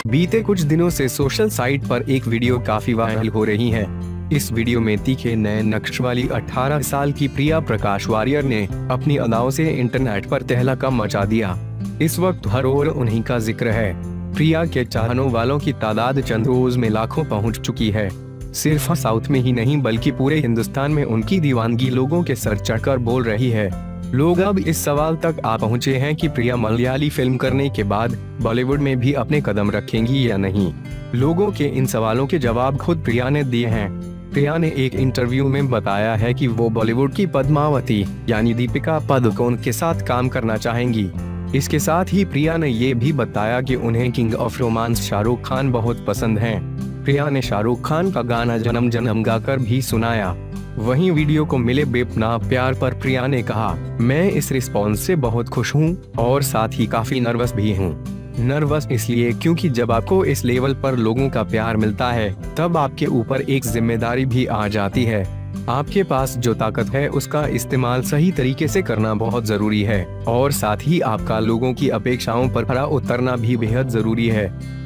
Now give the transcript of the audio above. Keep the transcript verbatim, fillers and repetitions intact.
बीते कुछ दिनों से सोशल साइट पर एक वीडियो काफी वायरल हो रही है। इस वीडियो में तीखे नए नक्श वाली अठारह साल की प्रिया प्रकाश वारियर ने अपनी अदाओं से इंटरनेट पर तहलका मचा दिया। इस वक्त हर ओर उन्हीं का जिक्र है। प्रिया के चाहने वालों की तादाद चंद्र रोज में लाखों पहुंच चुकी है। सिर्फ साउथ में ही नहीं बल्कि पूरे हिंदुस्तान में उनकी दीवानगी लोगों के सर चढ़कर बोल रही है। लोग अब इस सवाल तक आ पहुंचे हैं कि प्रिया मलयाली फिल्म करने के बाद बॉलीवुड में भी अपने कदम रखेंगी या नहीं। लोगों के इन सवालों के जवाब खुद प्रिया ने दिए हैं। प्रिया ने एक इंटरव्यू में बताया है कि वो बॉलीवुड की पद्मावती यानी दीपिका पादुकोण के साथ काम करना चाहेंगी। इसके साथ ही प्रिया ने ये भी बताया कि उन्हें king of romance Shahrukh Khan बहुत पसंद हैं। प्रिया ने शाहरुख खान का गाना जनम जनम गाकर भी सुनाया। वहीं वीडियो को मिले बेपनाह प्यार पर प्रिया ने कहा, मैं इस रिस्पॉन्स से बहुत खुश हूं और साथ ही काफी नर्वस भी हूं। नर्वस इसलिए क्योंकि जब आपको इस लेवल पर लोगों का प्यार मिलता है तब आपके ऊपर एक जिम्मेदारी भी आ जाती है। आपके पास जो ताकत है उसका इस्तेमाल सही तरीके से करना बहुत जरूरी है और साथ ही आपका लोगों की अपेक्षाओं पर खरा उतरना भी बेहद जरूरी है।